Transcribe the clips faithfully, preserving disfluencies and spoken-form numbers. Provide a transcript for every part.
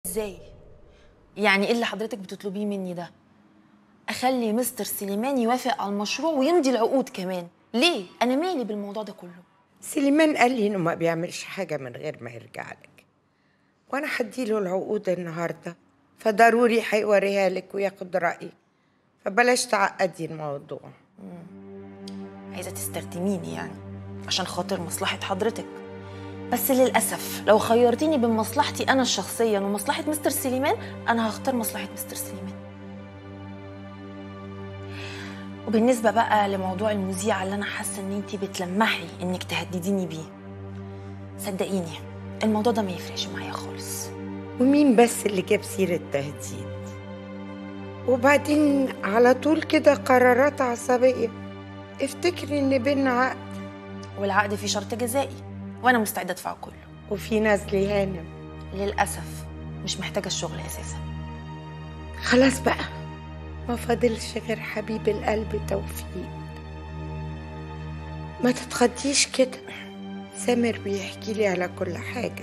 ازاي؟ يعني ايه اللي حضرتك بتطلبيه مني ده؟ اخلي مستر سليمان يوافق على المشروع ويمضي العقود كمان؟ ليه؟ انا مالي بالموضوع ده كله؟ سليمان قال لي انه ما بيعملش حاجه من غير ما يرجع لك، وانا هديله العقود النهارده، فضروري هيوريها لك وياخد رايك، فبلاش تعقدي الموضوع. عايزه تستخدميني يعني عشان خاطر مصلحه حضرتك، بس للاسف لو خيرتيني بين مصلحتي انا الشخصيه ومصلحه مستر سليمان انا هختار مصلحه مستر سليمان. وبالنسبه بقى لموضوع المذيعه اللي انا حاسه ان انتي بتلمحي انك تهدديني بيه، صدقيني الموضوع ده ما يفرقش معايا خالص. ومين بس اللي جاب سيره تهديد؟ وبعدين على طول كده قرارات عصبيه. افتكري ان بينا عقد، والعقد فيه شرط جزائي وانا مستعده ادفعه كله. وفي نزل هانم. للاسف مش محتاجه الشغل اساسا. خلاص بقى، ما فاضلش غير حبيب القلب توفيق. ما تتخضيش كده، سامر بيحكي لي على كل حاجة.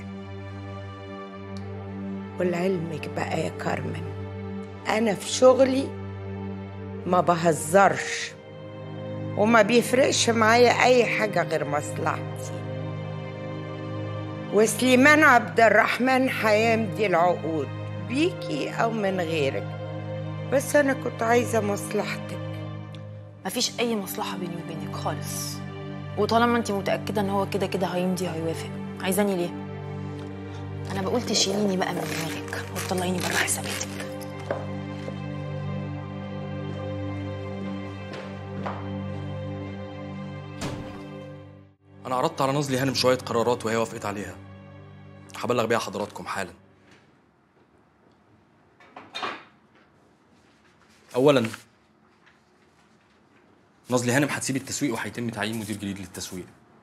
ولعلمك بقى يا كارمن، أنا في شغلي ما بهزرش وما بيفرقش معايا أي حاجة غير مصلحتي. وسليمان عبد الرحمن هيمضي العقود بيكي أو من غيرك، بس أنا كنت عايزة مصلحتك. مفيش أي مصلحة بيني وبينك خالص، وطالما أنت متأكدة إن هو كده كده هيمضي هيوافق، عايزاني ليه؟ أنا بقول تشيليني بقى من دماغك وتطلعيني بره حساباتك. أنا عرضت على نازلي هانم شوية قرارات وهي وافقت عليها، هبلغ بيها حضراتكم حالا. أولاً، نازلي هانم هتسيب التسويق وهيتم تعيين مدير جديد للتسويق.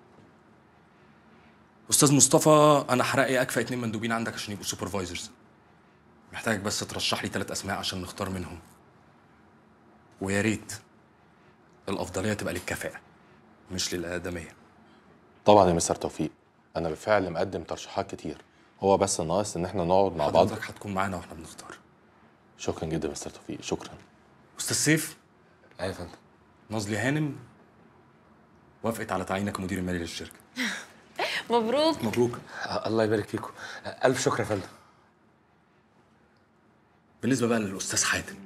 أستاذ مصطفى، أنا هرقي أكفأ اتنين مندوبين عندك عشان يبقوا سوبرفايزرز. محتاجك بس ترشح لي ثلاث أسماء عشان نختار منهم، ويا ريت الأفضلية تبقى للكفاءة مش للآدمية. طبعا يا مستر توفيق، انا بالفعل مقدم ترشيحات كتير، هو بس ناقص ان احنا نقعد مع بعض. حضرتك هتكون معانا واحنا بنختار. شكرا جدا مستر توفيق، شكرا. استاذ سيف. ايوه يا فندم. نازلي هانم وافقت على تعيينك مدير المالي للشركه. مبروك. مبروك. الله يبارك فيكم، الف شكر يا فندم. بالنسبه بقى للاستاذ حاتم،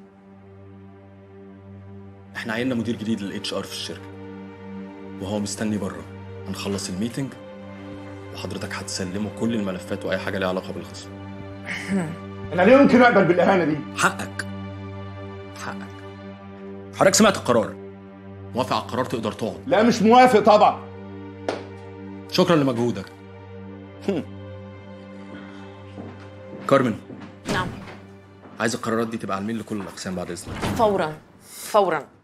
احنا عيننا مدير جديد للاتش ار في الشركه وهو مستني بره. هنخلص الميتنج وحضرتك هتسلمه كل الملفات واي حاجه ليها علاقه بالخصم. انا ليه يمكن اقبل بالاهانه دي؟ حقك حقك. حضرتك سمعت القرار، موافق على القرار تقدر تقعد. لا مش موافق طبعا. شكرا لمجهودك. كارمن. نعم. عايز القرارات دي تبقى على الميل لكل الاقسام بعد اذنك. فورا فورا.